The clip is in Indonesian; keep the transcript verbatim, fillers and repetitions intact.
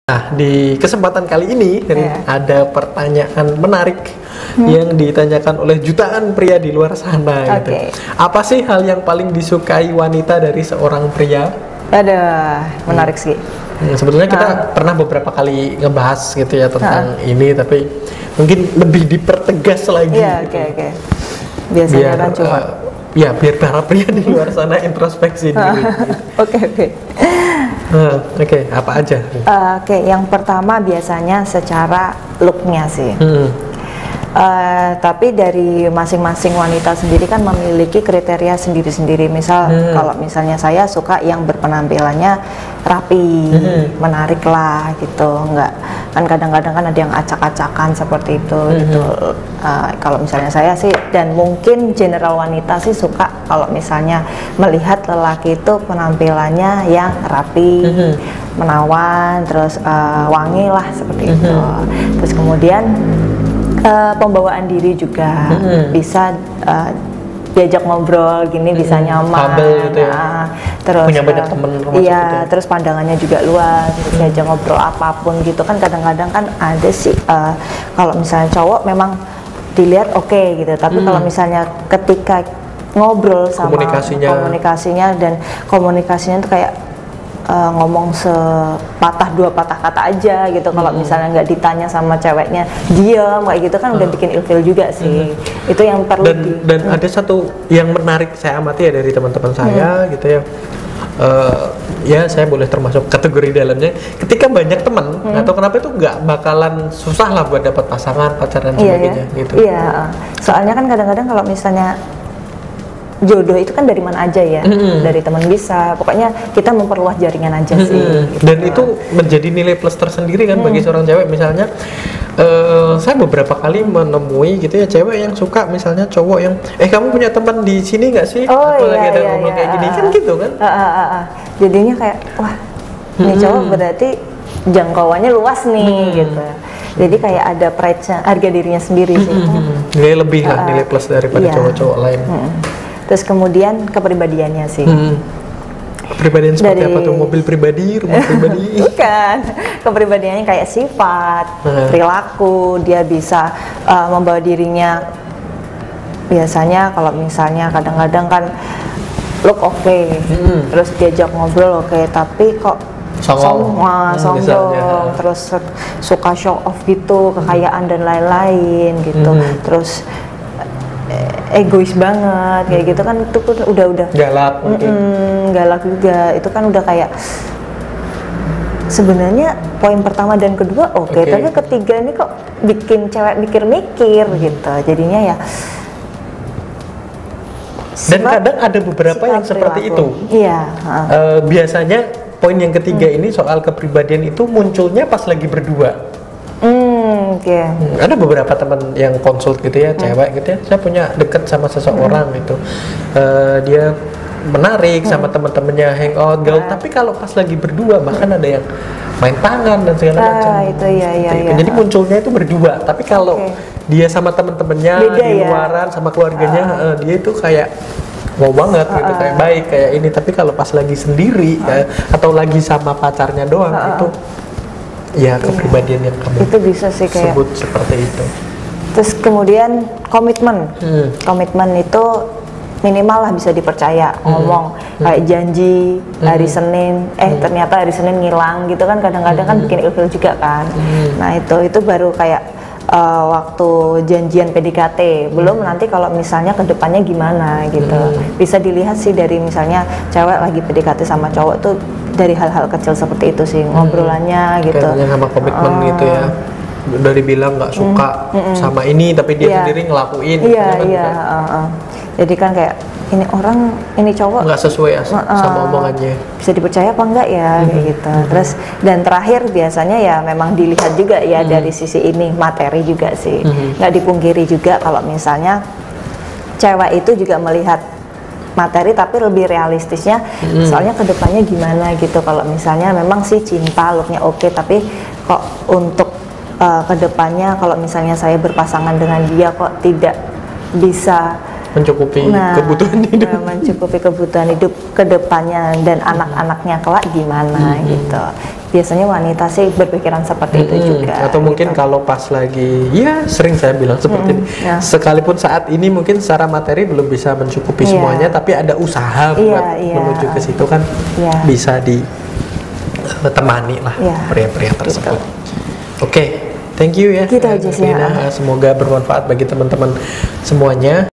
Nah, di kesempatan kali ini Yeah. ada pertanyaan menarik hmm. yang ditanyakan oleh jutaan pria di luar sana. Okay. Gitu. Apa sih hal yang paling disukai wanita dari seorang pria? Ada menarik hmm. sih. Hmm, sebetulnya kita uh. pernah beberapa kali ngebahas gitu ya tentang uh. ini, tapi mungkin lebih dipertegas lagi. Iya, gitu. oke oke. Biasanya biar, kan cuma uh, ya biar para pria di luar sana introspeksi diri. Oke oke. Uh, Oke, okay. apa aja? Uh, Oke, okay. Yang pertama biasanya secara looknya sih. Hmm. Uh, tapi dari masing-masing wanita sendiri kan memiliki kriteria sendiri-sendiri. Misal hmm. kalau misalnya saya suka yang berpenampilannya rapi, hmm. menarik lah gitu. Enggak kan kadang-kadang kan ada yang acak-acakan seperti itu hmm. gitu. Uh, kalau misalnya saya sih, dan mungkin general wanita sih suka kalau misalnya melihat lelaki itu penampilannya yang rapi, hmm. menawan, terus uh, wangi lah seperti hmm. itu. Terus kemudian Uh, pembawaan diri juga hmm. bisa uh, diajak ngobrol gini, hmm. bisa nyaman gitu ya. Nah, terus punya banyak uh, temen iya gitu. Terus pandangannya juga luas, hmm. diajak ngobrol apapun gitu kan. Kadang-kadang kan ada sih uh, kalau misalnya cowok memang dilihat oke okay, gitu, tapi hmm. kalau misalnya ketika ngobrol sama komunikasinya, komunikasinya dan komunikasinya tuh kayak Uh, ngomong sepatah dua patah kata aja gitu. Kalau hmm. misalnya nggak ditanya sama ceweknya diam kayak gitu kan, udah hmm. bikin ilfil juga sih. hmm. Itu yang perlu dan, di, dan hmm. ada satu yang menarik saya amati ya dari teman-teman saya hmm. gitu ya. Uh, ya saya boleh termasuk kategori dalamnya. Ketika banyak teman hmm. atau kenapa itu nggak bakalan susah lah buat dapat pasangan, pacaran, iya, sebagainya ya. gitu. Iya, soalnya kan kadang-kadang kalau misalnya jodoh itu kan dari mana aja ya, mm-hmm. dari teman bisa, pokoknya kita memperluas jaringan aja sih. Mm-hmm. Gitu. Dan itu menjadi nilai plus tersendiri kan mm. bagi seorang cewek. Misalnya, uh, saya beberapa kali menemui gitu ya cewek yang suka misalnya cowok yang, eh kamu punya teman di sini nggak sih? Oh, Aku iya, lagi ada iya, ngomong iya, kayak gini uh, kan gitu kan? Uh, uh, uh, uh. Jadinya kayak, wah, ini mm-hmm. cowok berarti jangkauannya luas nih mm. gitu. Jadi kayak ada pride, harga dirinya sendiri sih. Mm-hmm. Nilai lebih lah, uh, nilai plus daripada iya. cowok-cowok lain. Mm. Terus kemudian kepribadiannya sih. Hmm. Kepribadian seperti Dari... apa tuh? Mobil pribadi, rumah pribadi? Bukan. Kepribadiannya kayak sifat, hmm. perilaku, dia bisa uh, membawa dirinya. Biasanya kalau misalnya kadang-kadang kan look oke, okay, hmm. terus diajak ngobrol oke, okay, tapi kok songong, wah, hmm, sombong, terus suka show off gitu, kekayaan dan lain-lain gitu. Hmm. Terus egois banget kayak gitu kan, itu pun udah-udah galak mungkin. galak juga, itu kan udah kayak sebenarnya poin pertama dan kedua oke, okay, okay. tapi ketiga ini kok bikin cewek mikir-mikir gitu, jadinya ya. Dan sifat, kadang ada beberapa yang seperti itu. Iya. Uh, biasanya poin yang ketiga hmm. ini soal kepribadian itu munculnya pas lagi berdua. Hmm, okay. hmm, ada beberapa teman yang konsult gitu ya, hmm. cewek gitu ya, saya punya deket sama seseorang hmm. gitu, uh, dia menarik hmm. sama teman-temannya hangout gaul, nah. tapi kalau pas lagi berdua bahkan ada yang main tangan dan segala ah, macam. Itu ya, ya, itu. ya. Jadi munculnya itu berdua, tapi kalau okay. dia sama teman-temannya di luaran ya? Sama keluarganya, uh. Uh, dia itu kayak wow banget uh, gitu, kayak baik kayak ini, tapi kalau pas lagi sendiri uh. ya, atau lagi sama pacarnya doang uh, itu ya kepribadian yang kamu itu bisa sih kayak sebut seperti itu. Terus kemudian komitmen, hmm. komitmen itu minimal lah bisa dipercaya, hmm. ngomong hmm. kayak janji hari hmm. Senin, eh hmm. ternyata hari Senin ngilang gitu kan, kadang-kadang hmm. kan bikin ilfil juga kan. Hmm. Nah itu itu baru kayak uh, waktu janjian P D K T, belum hmm. nanti kalau misalnya kedepannya gimana gitu. Hmm. Bisa dilihat sih dari misalnya cewek lagi P D K T sama cowok tuh dari hal-hal kecil seperti itu sih, ngobrolannya hmm. gitu. Kayaknya sama komitmen uh, gitu ya. Dari bilang nggak suka mm, mm, sama ini tapi dia yeah. sendiri ngelakuin. Iya iya. Uh, uh. Jadi kan kayak ini orang, ini cowok nggak sesuai as- uh, sama omongannya. Bisa dipercaya apa enggak ya, mm-hmm. kayak gitu. Mm-hmm. Terus dan terakhir biasanya ya memang dilihat juga ya mm-hmm. dari sisi ini materi juga sih. Mm-hmm. Nggak dipungkiri juga kalau misalnya cewek itu juga melihat materi tapi lebih realistisnya, mm. soalnya kedepannya gimana gitu. Kalau misalnya memang sih cinta, looknya oke, okay, tapi kok untuk uh, kedepannya kalau misalnya saya berpasangan dengan dia kok tidak bisa mencukupi nah, kebutuhan hidup, nah, mencukupi kebutuhan hidup kedepannya dan mm. anak-anaknya kelak gimana mm. gitu. biasanya wanita sih berpikiran seperti itu Hmm, juga. atau mungkin gitu. kalau pas lagi, ya sering saya bilang seperti Hmm, ini. ya. Sekalipun saat ini mungkin secara materi belum bisa mencukupi Iya. semuanya, tapi ada usaha Iya, buat iya. menuju ke situ kan Iya. bisa ditemani lah Iya. pria-pria tersebut. Gitu. Oke, thank you ya. Gitu eh, aja sih, Rina. ya. Semoga bermanfaat bagi teman-teman semuanya.